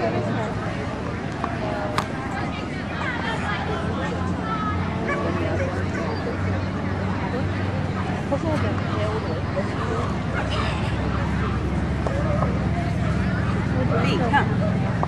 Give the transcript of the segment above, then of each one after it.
Hey, come.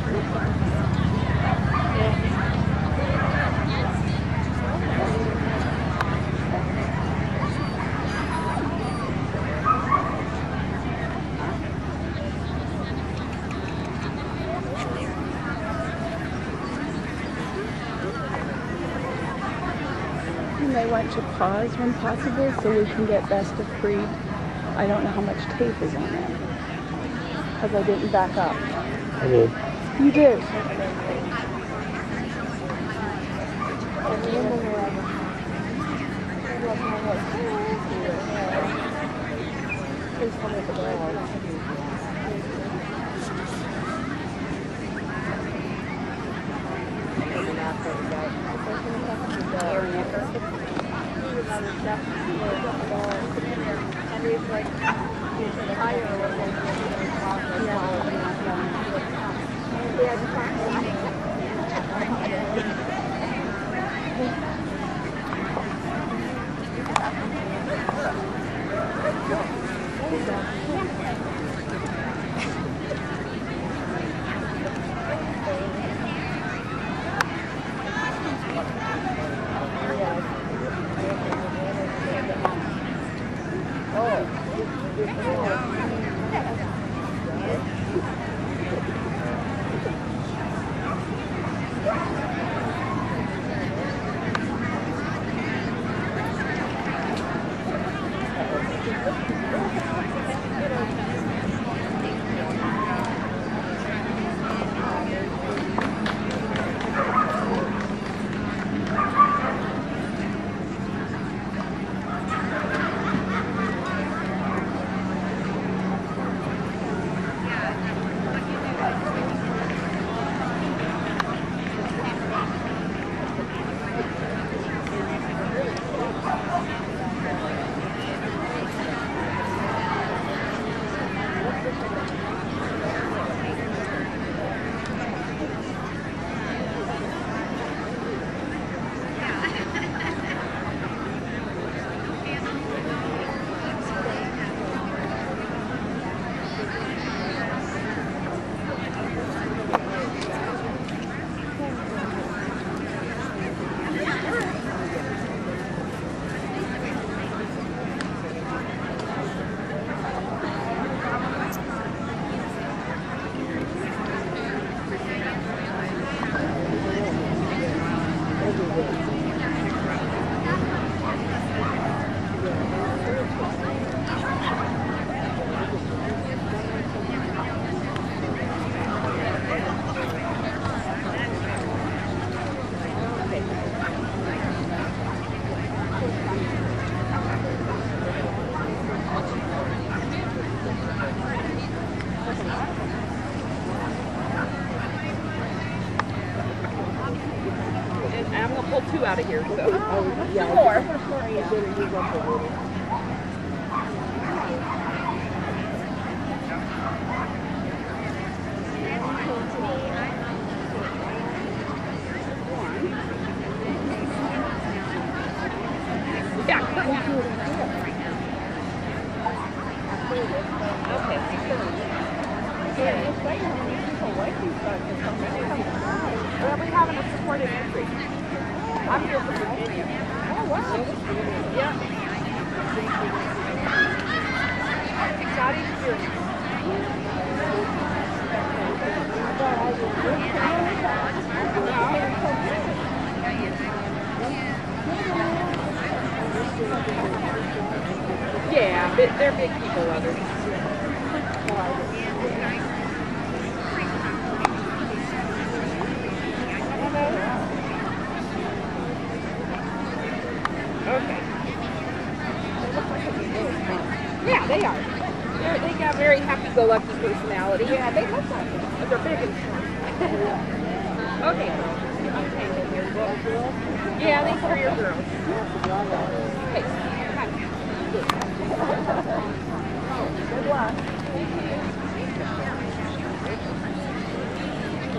You may want to pause when possible so we can get best of breed. I don't know how much tape is on there because I didn't back up. I did. You did. Please tell me the dog. I'm going to pull two out of here, so. Yeah, Four. Well, we have a supported entry. I'm here from Virginia. Oh, wow. Yeah. Not even here. Yeah, they're big people, others. Okay. Yeah, they are. They got very happy-go-lucky personality. Yeah, they look like it. But they're big and strong. Okay. Yeah, these are your girls. Hey, come on. Good luck.